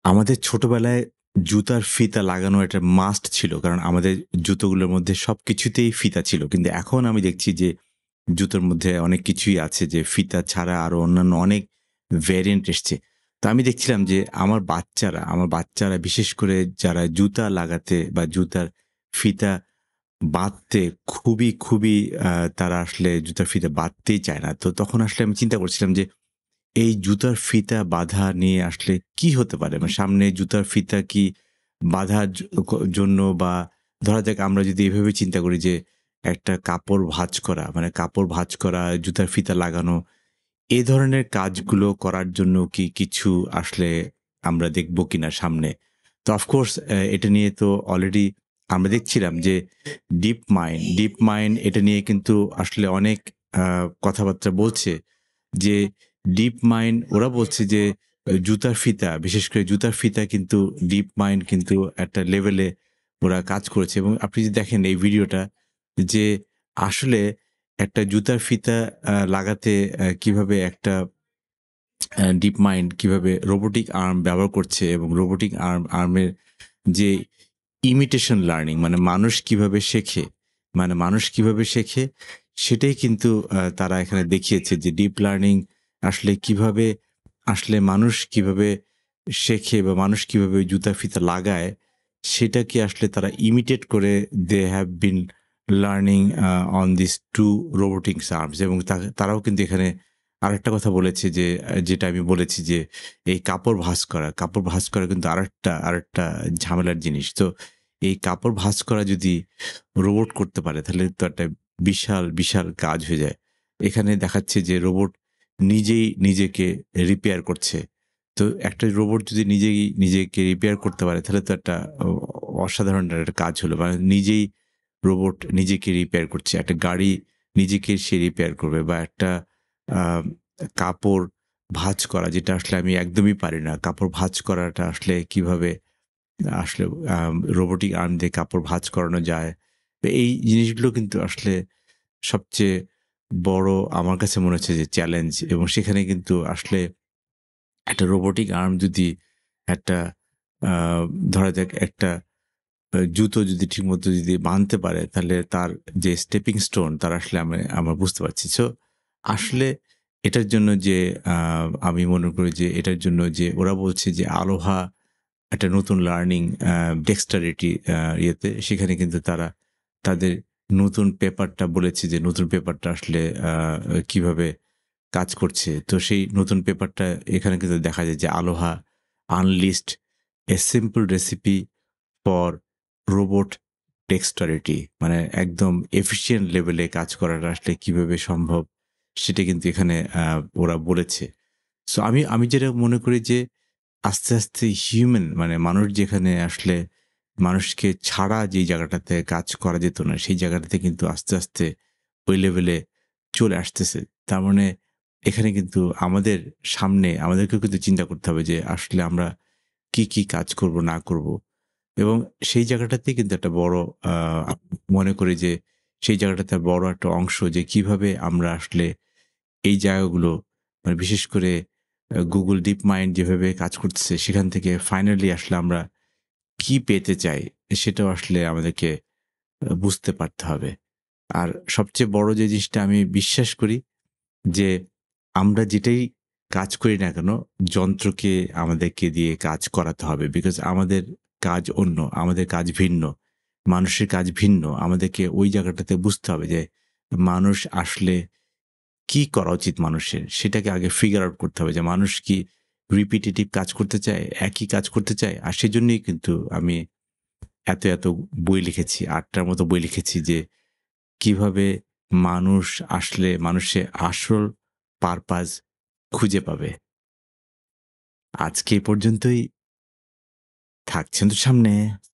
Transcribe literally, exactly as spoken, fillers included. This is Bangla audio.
আমাদের ছোটবেলায় জুতার ফিতা লাগানো একটা মাস্ট ছিল। কারণ আমাদের জুতোগুলোর মধ্যে সবকিছুতেই ফিতা ছিল। কিন্তু এখন আমি দেখছি যে জুতোর মধ্যে অনেক কিছুই আছে যে ফিতা ছাড়া আরো অন্যান্য অনেক ভেরিয়েন্ট এসছে। তো আমি দেখছিলাম যে আমার বাচ্চারা, আমার বাচ্চারা বিশেষ করে যারা জুতা লাগাতে বা জুতার ফিতা বাঁধতে খুবই, খুবই আ তারা আসলে জুতার ফিতা বাঁধতেই চায় না। তো তখন আসলে আমি চিন্তা করছিলাম যে এই জুতার ফিতা বাঁধা নিয়ে আসলে কি হতে পারে? মানে সামনে জুতার ফিতা কি বাঁধার জ ক জন্য বা ধরা যাক আমরা যদি এভাবে চিন্তা করি যে একটা কাপড় ভাঁজ করা, মানে কাপড় ভাঁজ করা, জুতার ফিতা লাগানো, এ ধরনের কাজগুলো করার জন্য কি কিছু আসলে আমরা দেখব কিনা সামনে? তো অফকোর্স অ্যা এটা নিয়ে তো অলরেডি আমরা দেখছিলাম যে ডিপ মাইন্ড, ডিপ মাইন্ড এটা নিয়ে কিন্তু আসলে অনেক আ কথাবার্তা বলছে। যে ডিপ মাইন্ড ওরা বলছে যে আ জুতার ফিতা, বিশেষ করে জুতার ফিতা কিন্তু ডিপ মাইন্ড কিন্তু একটা লেভেলে ওরা কাজ করেছে এবং আপনি যদি দেখেন এই ভিডিওটা যে আসলে একটা জুতার ফিতা আ লাগাতে আ কিভাবে একটা আ ডিপ মাইন্ড কিভাবে রোবোটিক আর্ম ব্যবহার করছে এবং রোবোটিক আর্ম আর্মের যে ইমিটেশন লার্নিং মানে মানুষ কিভাবে শেখে, মানে মানুষ কিভাবে শেখে সেটাই কিন্তু আ তারা এখানে দেখিয়েছে যে ডিপ লার্নিং আসলে কিভাবে আসলে মানুষ কিভাবে শেখে বা মানুষ কিভাবে জুতা ফিতা লাগায় সেটাকে আসলে তারা ইমিটেট করে they have been learning uh on this to robotics arms এবং তা তারাও কিন্তু এখানে আরেকটা কথা বলেছে যে আ যেটা আমি বলেছি যে এই কাপড় ভাঁজ করা, কাপড় ভাঁজ করা কিন্তু আরেকটা আরেকটা ঝামেলার জিনিস। তো এই কাপড় ভাঁজ করা যদি রোবট করতে পারে তাহলে তো একটা বিশাল, বিশাল কাজ হয়ে যায়। এখানে দেখাচ্ছে যে রোবট নিজেই নিজেকে রিপেয়ার করছে। তো একটা রোবট যদি নিজেই নিজেকে রিপেয়ার করতে পারে তাহলে তো একটা অ অসাধারণ একটা কাজ হলো। মানে নিজেই রোবট নিজেকে রিপেয়ার করছে। একটা গাড়ি নিজেকে সে রিপেয়ার করবে বা একটা আ কাপড় ভাঁজ করা যেটা আসলে আমি একদমই পারি না। কাপড় ভাঁজ করাটা আসলে কিভাবে আসলে আম রোবোটিক আর্ম দিয়ে কাপড় ভাঁজ করানো যায়। তো এই জিনিসগুলো কিন্তু আসলে সবচেয়ে বড় আমার কাছে মনে হচ্ছে যে চ্যালেঞ্জ এবং সেখানে কিন্তু আসলে একটা রোবোটিক আর্ম যদি একটা আ ধরা যাক একটা আ জুতো যদি ঠিকমতো যদি বাঁধতে পারে তাহলে তার যে স্টেপিং স্টোন তার আসলে আমি আমরা বুঝতে পারছি। সো আসলে এটার জন্য যে আ আমি মনে করি যে এটার জন্য যে ওরা বলছে যে আলোহা একটা নতুন লার্নিং আ ডেক্সটারিটি আ ইয়েতে সেখানে কিন্তু তারা তাদের নতুন পেপারটা বলেছে যে নতুন পেপারটা আসলে আ কিভাবে কাজ করছে। তো সেই নতুন পেপারটা এখানে কিন্তু দেখা যায় যে ALOHA unleashed a simple recipe for robot dexterity মানে একদম এফিশিয়েন্ট লেভেলে কাজ করাটা আসলে কিভাবে সম্ভব সেটা কিন্তু এখানে আ ওরা বলেছে। সো আমি আমি যেটা মনে করি যে আস্তে, আস্তে হিউম্যান মানে মানুষ যেখানে আসলে মানুষকে ছাড়া যেই জায়গাটাতে কাজ করা যেত না, সেই জায়গাটাতে কিন্তু আস্তে, আস্তে ওই লেভেলে চলে আসতেছে। তার মানে এখানে কিন্তু আমাদের সামনে আমাদেরকেও কিন্তু চিন্তা করতে হবে যে আসলে আমরা কি, কি কাজ করব না করব। এবং সেই জায়গাটাতে কিন্তু একটা বড় আ মনে করি যে সেই জায়গাটাতে বড় একটা অংশ যে কিভাবে আমরা আসলে এই জায়গাগুলো মানে বিশেষ করে আ Google DeepMind যেভাবে কাজ করতেছে সেখান থেকে ফাইনালি আসলে আমরা কি পেতে চাই সেটাও আসলে আমাদেরকে আ বুঝতে পারতে হবে। আর সবচেয়ে বড় যে জিনিসটা আমি বিশ্বাস করি যে আমরা যেটাই কাজ করি না কেন যন্ত্রকে আমাদেরকে দিয়ে কাজ করাতে হবে। বিকজ আমাদের কাজ অন্য, আমাদের কাজ ভিন্ন। মানুষের কাজ ভিন্ন। আমাদেরকে ওই জায়গাটাতে বুঝতে হবে যে মানুষ আসলে কি করা উচিত মানুষের? সেটাকে আগে ফিগার আউট করতে হবে যে মানুষ কি রিপিটিটিভ কাজ করতে চায়? একই কাজ করতে চায়? আর সেজন্যই কিন্তু আমি এত, এত বই লিখেছি। আট টার মতো বই লিখেছি যে কিভাবে মানুষ আসলে মানুষের আসল পারপাস খুঁজে পাবে। আজকে এ পর্যন্তই। থাকছেন তো সামনে।